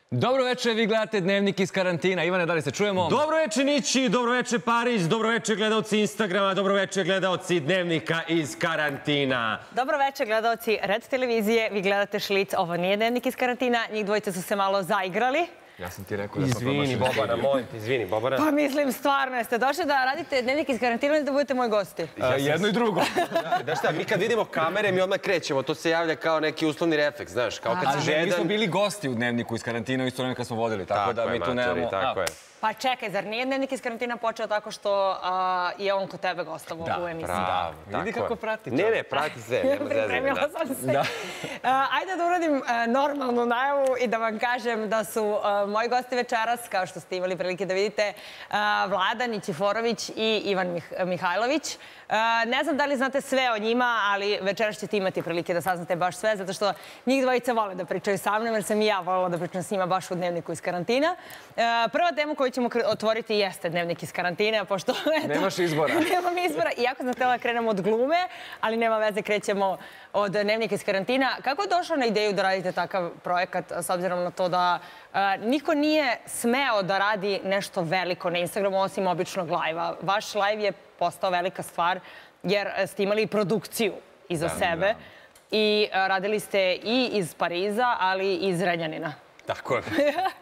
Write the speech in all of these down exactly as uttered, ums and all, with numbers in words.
Dobro večer, vi gledate Dnevnik iz karantina. Ivane, da li se čujemo? Dobro večer, Nići, dobro večer, Parić, dobro večer, gledalci Instagrama, dobro večer, gledalci Dnevnika iz karantina. Dobro večer, gledalci Red televizije, vi gledate Šlic, ovo nije Dnevnik iz karantina, njih dvojice su se malo zaigrali. Ja sam ti rekao da smo promašili. Izvini, Bobana, molim te, izvini, Bobana. Pa mislim, stvarno, jeste došli da radite Dnevnik iz karantina ili da budete moji gosti? Jedno i drugo. Da šta, mi kad vidimo kamere, mi odmah krećemo, to se javlja kao neki uslovni refleks, znaš, kao kad se žedan... Mi smo bili gosti u Dnevniku iz karantina, isto vreme kad smo vodili, tako da mi tu nemamo... Tako je. Pa čekaj, zar nije Dnevnik iz karantina počeo tako što je on kod tebe gostavo u emisiji? Bravo, vidi kako prati. Ne, ne, prati sve, nema zezanja. Pripremila sam se. Ajde da uradim normalnu najavu i da vam kažem da su moji gosti večeras, kao što ste imali prilike da vidite, Vlada Nićiforović i Ivan Mihajlović. Ne znam da li znate sve o njima, ali večeras ćete imati prilike da saznate baš sve, zato što njih dvojica vole da pričaju sa mnom, jer sam i ja voljela da pričam s njima baš u Dnevniku iz karantina. Prva tema koju ćemo otvoriti jeste Dnevnik iz karantina, pošto... Nemaš izbora. Nemam izbora. Iako sam htjela da krenemo od glume, ali nema veze, krećemo od Dnevnika iz karantina. Kako je došlo na ideju da radite takav projekat, s obzirom na to da niko nije smeo da radi nešto veliko na Instagramu, osim običnog lajva? Vaš lajv je postao velika stvar, jer ste imali produkciju iza sebe i radili ste i iz Pariza, ali i iz Renjanina. Tako je.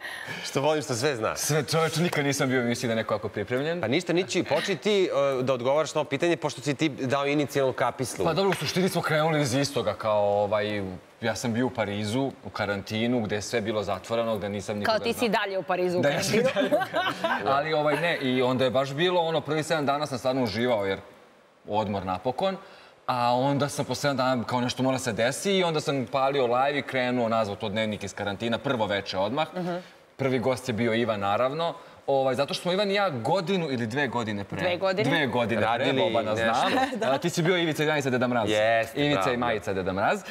Što volim što sve zna. Sve, čoveče, nikad nisam bio mislio da je neko ako pripremljen. Pa ništa, Nići, počni ti da odgovaraš na ovo pitanje, pošto si ti dao inicijalnu kapislu. Pa dobro, u suštini smo krenuli iz istoga, kao ovaj... Ja sam bio u Parizu, u karantinu, gde je sve bilo zatvoreno, gde nisam nikoga znao. Kao ti si dalje u Parizu u karantinu. Da, ja si dalje u karantinu. Ali ovaj, ne, i onda je baš bilo, ono, prvi sedam dana sam stvarno uživao, jer odmor napokon. A onda sam po sedam dana kao nešto mora se desi i onda sam palio live i krenuo nazvao to Dnevnik iz karantina, prvo veče odmah. Prvi gost je bio Ivan, naravno. Zato što smo Ivan i ja godinu ili dve godine pre. Dve godine? Dve godine pre, Bobana znamo. Ti si bio Ivica i Majica Deda Mraz. Jeste, Ivica i Majica Deda Mraz.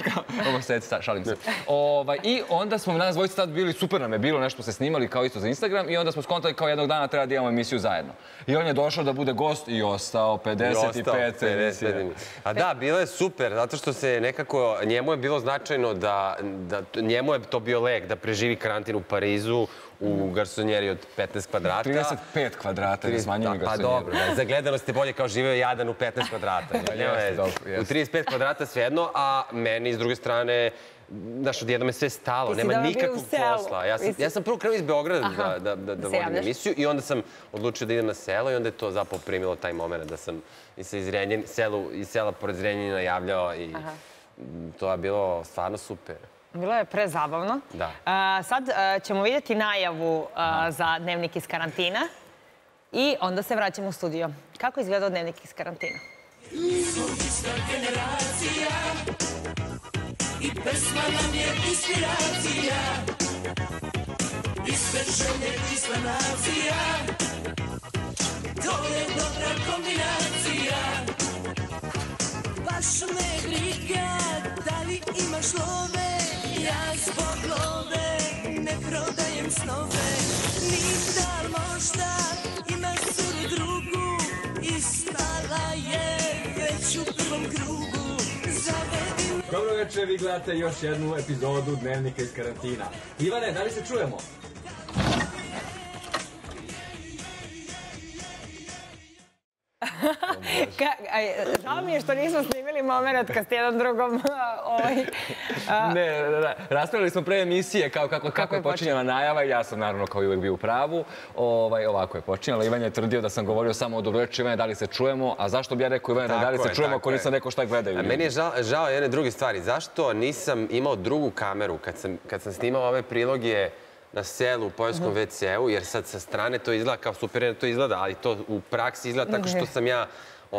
Ovo se, šalim se. I onda smo nas dvojice tad bili, super nam je bilo, nešto se snimali kao isto za Instagram i onda smo skontali kao jednog dana treba da imamo emisiju zajedno. I on je došao da bude gost i ostao pedeset pet emisije. A da, bilo je super, zato što se nekako, njemu je bilo značajno da, njemu je to bio lek da preživi karantin u Parizu, u garsonjeri od petnaest kvadrata. trideset pet kvadrata, ne smanjujem garsonjeri. Pa dobro, za gledanost je bolje kao živeo jadan u petnaest kvadrata. U trideset pet kvadrata svejedno, a meni s druge strane, znaš, odjednom je sve stalo, nema nikakvog posla. Ja sam prvo krenuo iz Beograda da vodim emisiju i onda sam odlučio da idem na selo i onda je to zapravo primilo taj moment da sam iz sela pored Zrenjanina javljao i to je bilo stvarno super. Bilo je prezabavno. Sad ćemo vidjeti najavu za Dnevnik iz karantina i onda se vraćamo u studio. Kako izgleda Dnevnik iz karantina? Ista generacija i pesma nam je inspiracija, iste želje, ista nacija, to je dobra kombinacija. Baš me briga da li imaš love, ja zbog love ne prodajem snove. Nikad možda imaš curu drugu i stala je već u prvom krugu. Zavedi... Dobro večer, vi gledate još jednu epizodu Dnevnika iz karantina. Ivane, da li se čujemo? Žao mi je što nismo snimili moment kad ste jedan drugom... Ne, raspravili smo pre emisije kako je počinjala najava i ja sam naravno kao i uvek bio u pravu. Ovako je počinjala. Ivan je tvrdio da sam govorio samo o dobro reči Ivane, da li se čujemo, a zašto bi ja rekao Ivane, da li se čujemo ako nisam rekao šta gledaju? Meni je žao jedne druge stvari. Zašto nisam imao drugu kameru kad sam snimao ove priloge na selu u poljskom ve ce u, jer sad sa strane to izgleda kao super, to izgleda, ali to u praksi izgleda tako što sam ja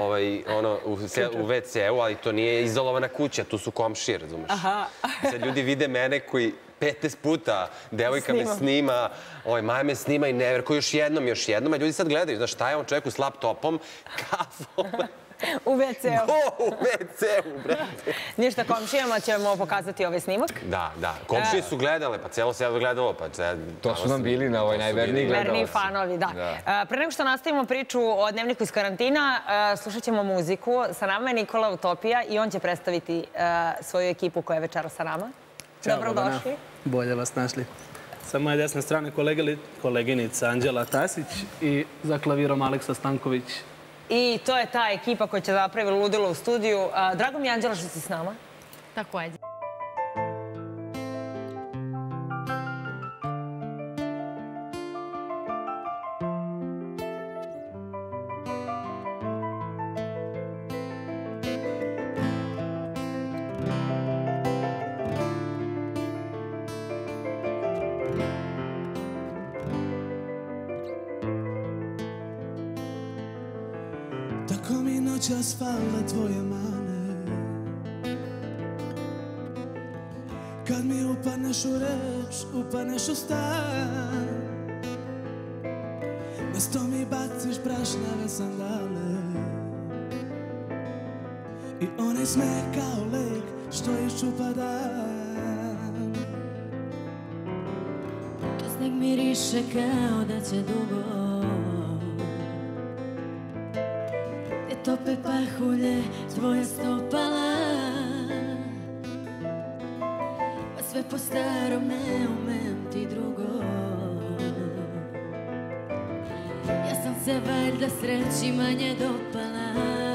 u ve ce u, ali to nije izolovana kuća, tu su komšije, razumeš? Sad ljudi vide mene koji petnaest puta devojka me snima, Maja me snima i ne verko još jednom, još jednom, a ljudi sad gledaju, znaš šta je on čovjeku s laptopom, kafom... U ve ce u. O, u ve ce u, brate. Ništa, komšijama ćemo pokazati ovaj snimak. Da, da. Komšije su gledale, pa cijelo selo gledalo. To su nam bili na ovoj najverniji gledalci. Verniji fanovi, da. Pre nego što nastavimo priču o Dnevniku iz karantina, slušat ćemo muziku. Sa nama je Nikola Utopija i on će predstaviti svoju ekipu koja je večera sa nama. Dobrodošli. Bolje vas našli. Sa moje desne strane koleginica Anđela Tasić i za klavirom Aleksa Stanković. I to je ta ekipa koja će napraviti ludilo u studiju. Drago mi je, Anđela, što si s nama. Takođe. Tako mi noćas fale tvoje mane, kad mi upadneš u reč, upadneš u stan, mesto mi baciš prašnjave sandale i onaj smeh kao lek što iščupa dan. To sneg miriše kao da će dugo, tope pahulje tvoja stopala, a sve po starom, ne umem ti drugo. Ja sam se valjda sreći manje dopala.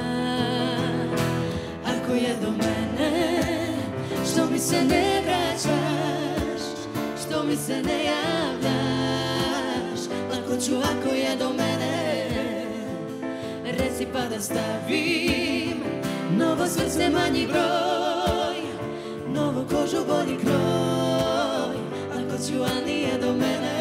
Ako je do mene, što mi se ne vraćaš, što mi se ne javljaš, lako ću ako je do mene, reci pa da stavim novo srce, manji broj, novu kožu, bolji kroj, ako ću, a nije do mene.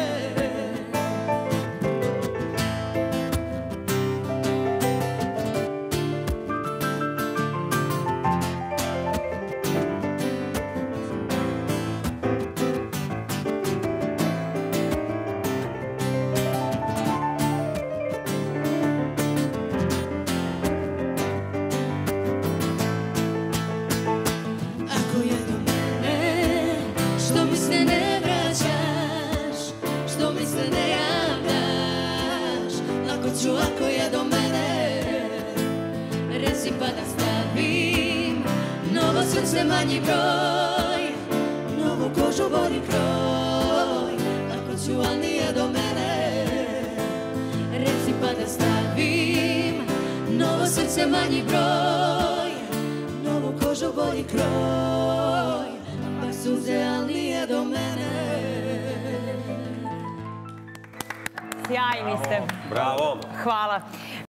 Ako je do mene, reci pa da stavim novo srce, manji broj, novu kožu, bolji kroj, ako ću, ali nije do mene, reci pa da stavim novo srce, manji broj, novu kožu, bolji kroj, pa suze, ali nije do mene. Sjajni ste. Bravo. Hvala.